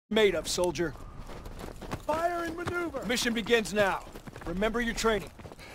Made of, soldier. Fire and maneuver! Mission begins now. Remember your training.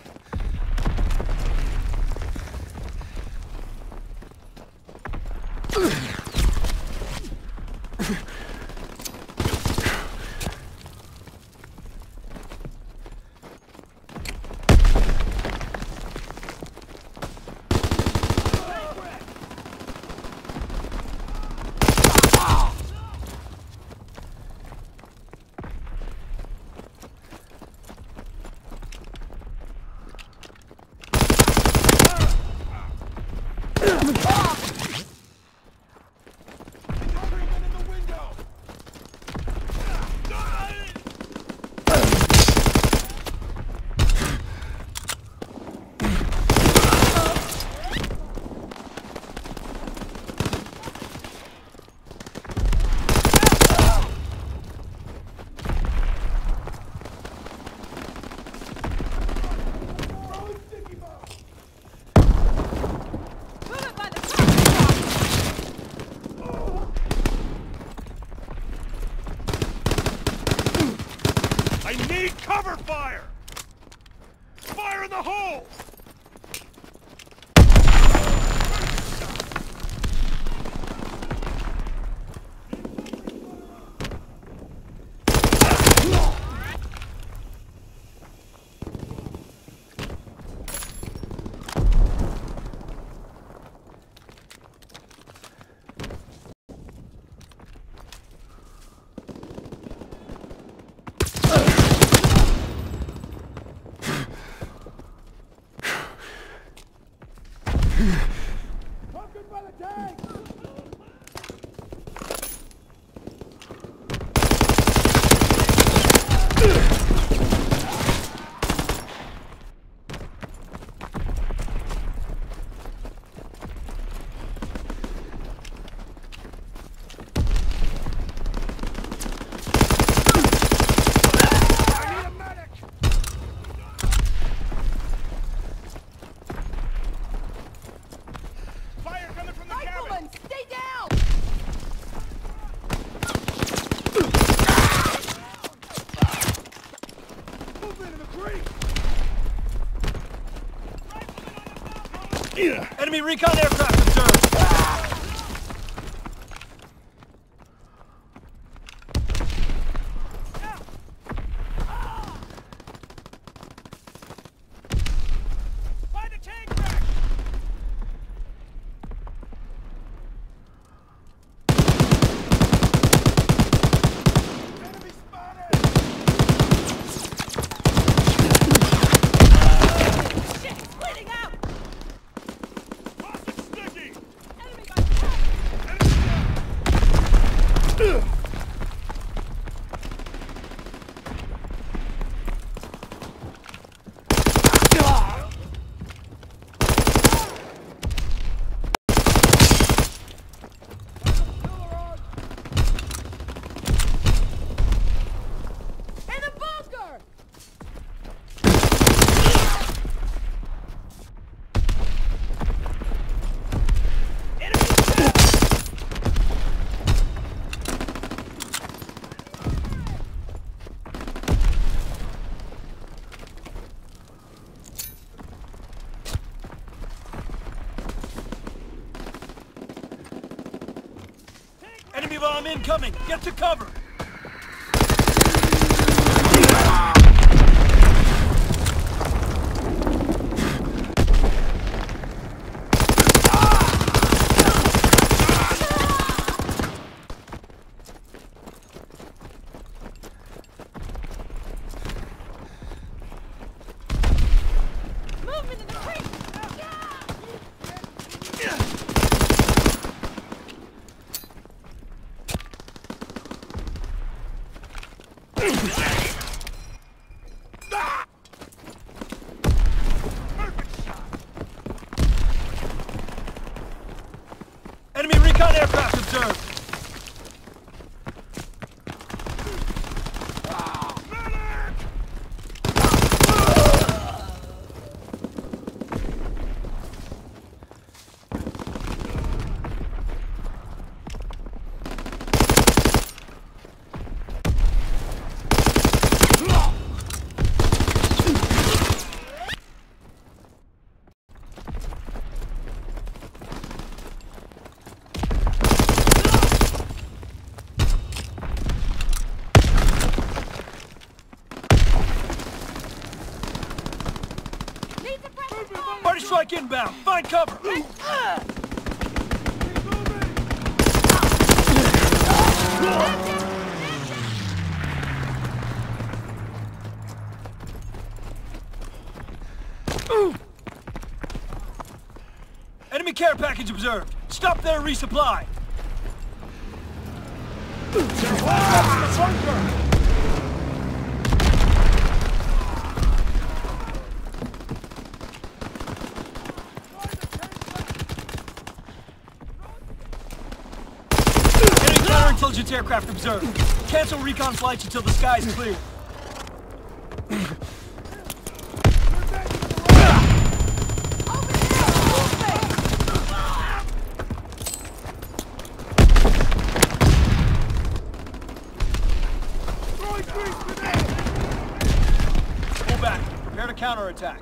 Cover fire! Fire in the hole! Pumpkin by the tank! Enemy recon aircraft observed! Find a tank wreck! Enemy spotted! Shit! It's bleeding out! Toxic sticky! Enemy by tank! Enemy down! In the bunker! Enemy bomb incoming! Get to cover! Movement in the creek! Enemy recon aircraft observed! Strike inbound. Find cover. Enemy care package observed. Stop there, resupply. Enemy counterintelligence aircraft observed. Cancel recon flights until the sky is clear. Pull back. Prepare to counterattack.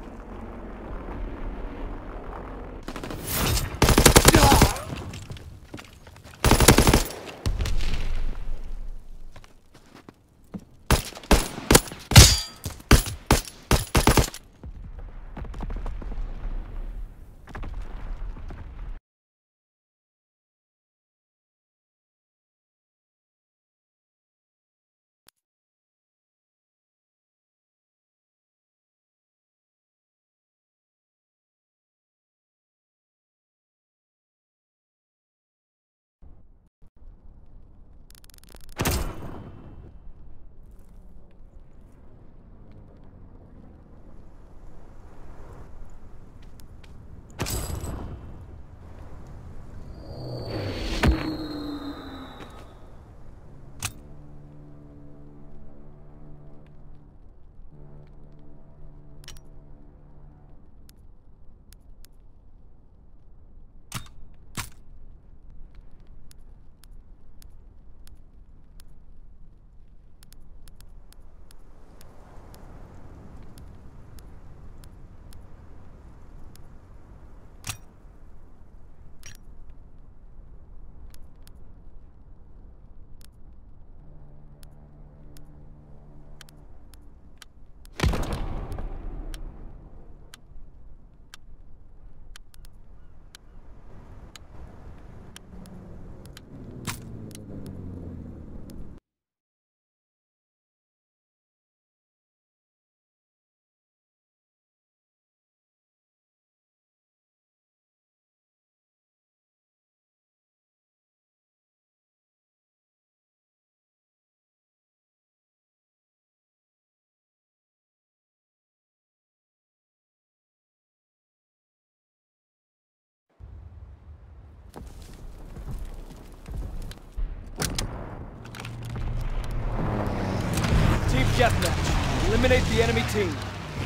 Team deathmatch. Eliminate the enemy team.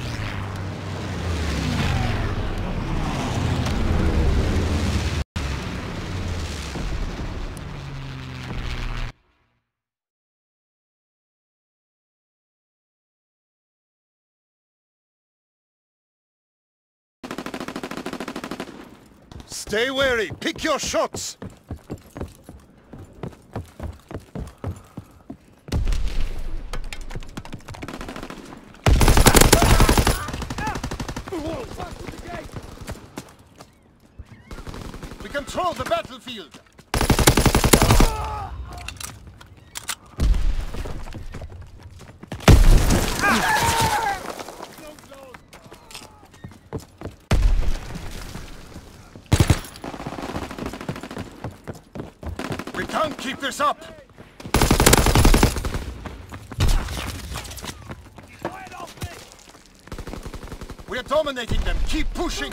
Stay wary. Pick your shots. We control the battlefield. We can't keep this up. We are dominating them. Keep pushing.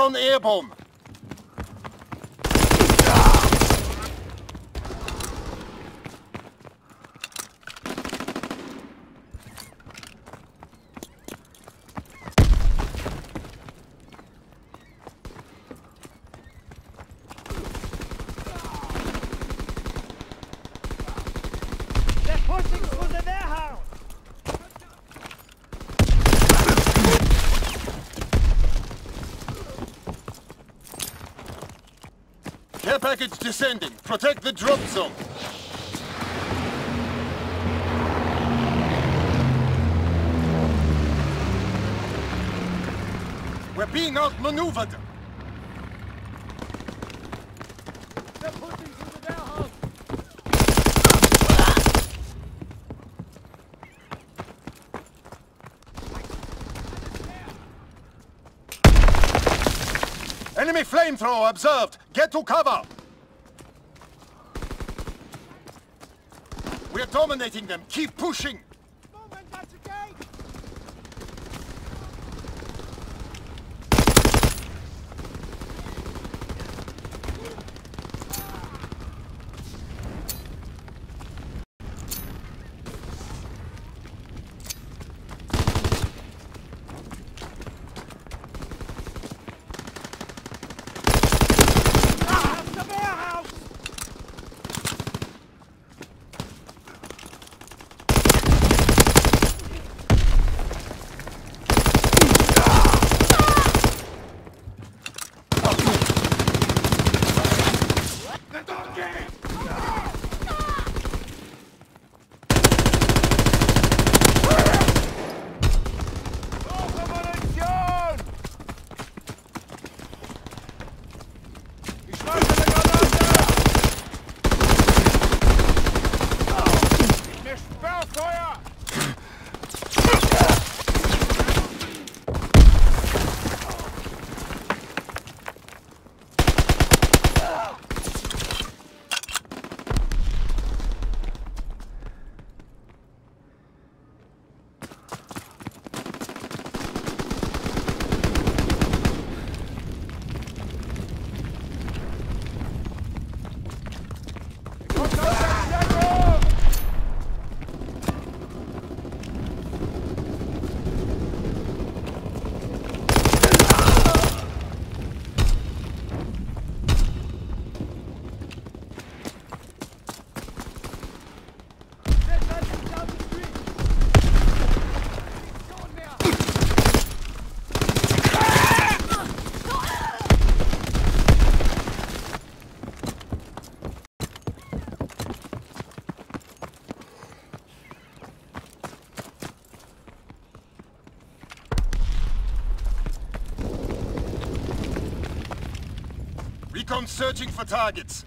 Recon air bomb. They're pushing through the warehouse! Care package descending. Protect the drop zone. We're being outmaneuvered. They're pushing through the warehouse! Enemy flamethrower observed. Get to cover. We're dominating them. Keep pushing. Movement, that's a gate! That's the warehouse! Recon searching for targets.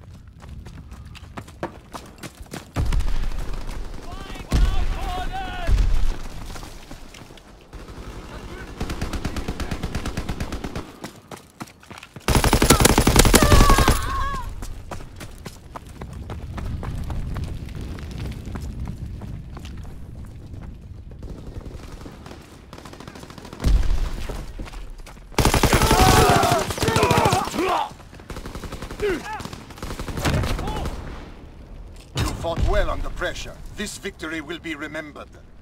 You fought well under pressure. This victory will be remembered.